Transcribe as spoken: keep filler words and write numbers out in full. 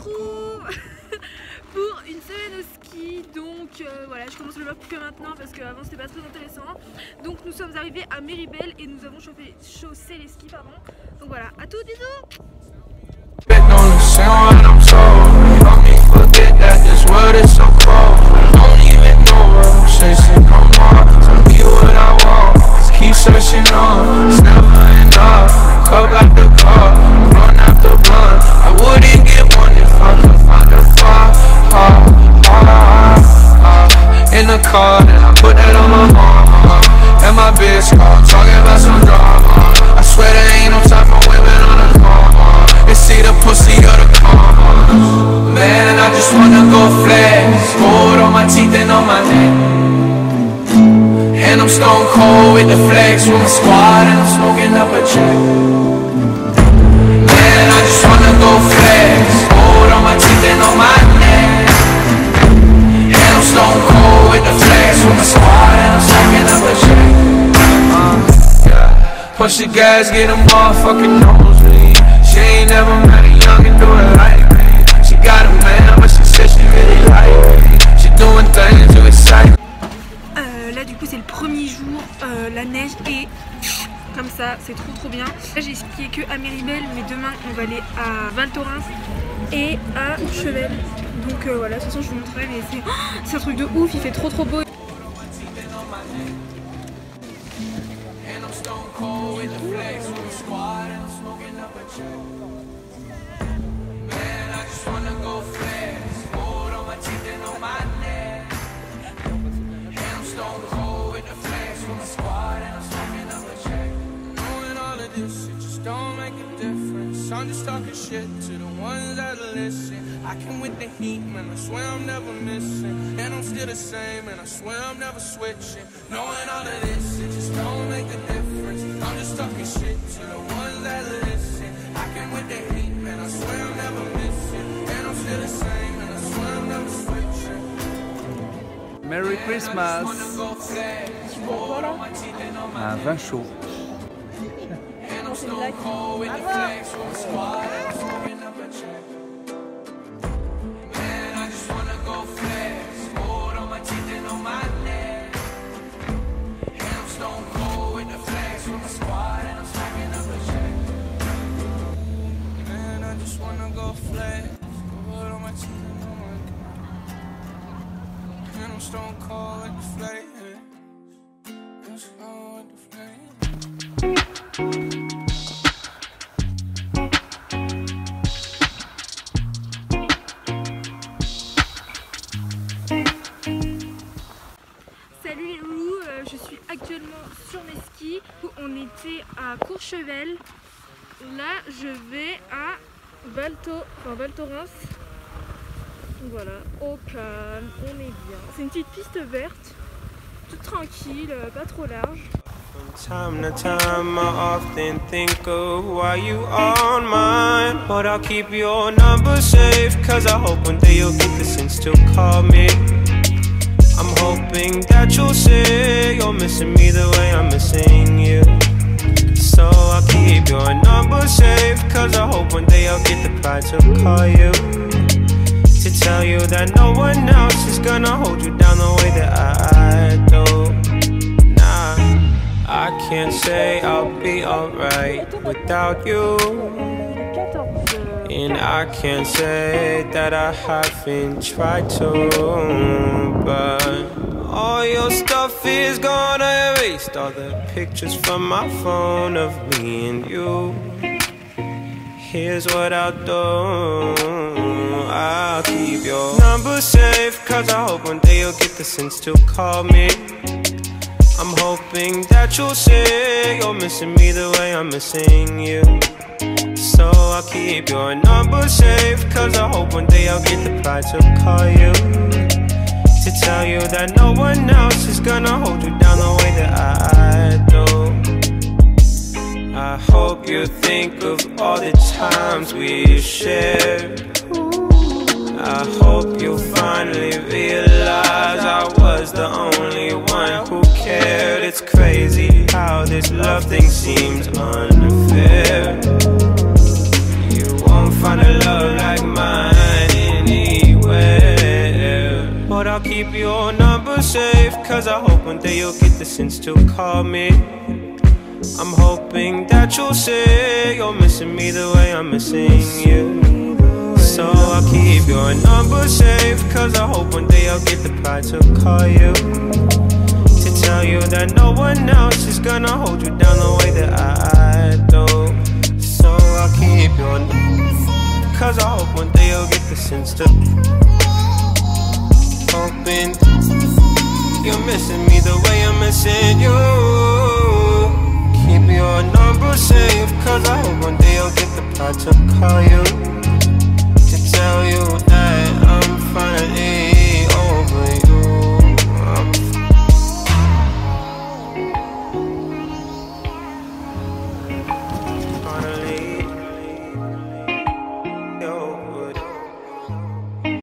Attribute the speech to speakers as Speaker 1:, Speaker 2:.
Speaker 1: retrouve pour une semaine au ski. Donc euh, voilà, je commence le vlog que maintenant parce qu'avant c'était pas très intéressant. Donc nous sommes arrivés à Méribel et nous avons chauffé, chaussé les skis, pardon. Donc voilà, à tous, bisous.
Speaker 2: And I'm stone cold with the flex with my squad, and I'm smoking up a check. Man, I just wanna go flex, gold on my teeth and on my neck. And I'm stone cold with the flex with my squad, and I'm smoking up a check. uh, yeah. Push the gas, get a motherfucking nosebleed. She ain't never met a young and do it like me. She got a man, but she said she really like me. She doing things to excite me.
Speaker 1: Là du coup c'est le premier jour, euh, la neige est comme ça, c'est trop trop bien. Là j'ai skié que à Méribel, mais demain on va aller à Val Thorens et à Courchevel. Donc euh, voilà, de toute façon je vous montrerai, mais c'est oh, un truc de ouf, il fait trop trop beau.
Speaker 2: I'm just talking shit to the ones that listen. I can with the heat, man, I swear I'm never missing. And I'm still the same, and I swear I'm never switching. Knowing all of this, it just don't make a difference. I'm just talking shit to the ones that listen. I can with the heat, man, I swear I'm never missing. And I'm still the same, and I swear I'm never switching.
Speaker 3: Merry Christmas. Un vin chaud.
Speaker 2: Stone cold with the flex with my squad, I'm smoking up a check. Man, I just wanna go flex, gold on my teeth and on my neck. And I'm stone cold with the flex with my squad, and I'm smoking up a check. Man, I just wanna go flex, gold on my teeth and on my neck. And I'm stone cold with the flex, I'm stone with the flex.
Speaker 1: Salut les loulous, euh, je suis actuellement sur mes skis. On était à Courchevel. Là je vais à Val Thorens. Voilà, au calme, on est bien. C'est une petite piste verte, toute tranquille, pas trop large.
Speaker 2: Time to time I often think of why you on mine, but I'll keep your number safe, cause I hope one day you'll get the sense to call me. I'm hoping that you'll say you're missing me the way I'm missing you. So I'll keep your number safe, cause I hope one day I'll get the pride to call you, to tell you that no one else is gonna hold you down the way that I do. Nah, I can't say I'll be alright without you, and I can't say that I haven't tried to, but all your stuff is gonna erase all the pictures from my phone of me and you. Here's what I'll do, I'll keep your number safe, cause I hope one day you'll get the sense to call me. I'm hoping that you'll say you're missing me the way I'm missing you. So I'll keep your number safe, cause I hope one day I'll get the pride to call you, to tell you that no one else is gonna hold you down the way that I do. I hope you think of all the times we shared. I hope you finally realize I was the only one who cared. It's crazy how this love thing seems unfair. You won't find a love like mine. one day you'll get the sense to call me. I'm hoping that you'll say you're missing me the way I'm missing you. So I'll keep your number safe, cause I hope one day I'll get the pride to call you, to tell you that no one else is gonna hold you down the way that I do. So I'll keep your number, cause I hope one day you'll get the sense to, hoping you're missing me the way I'm missing you. Keep your number safe, cause I hope one day I'll get the pride to call you.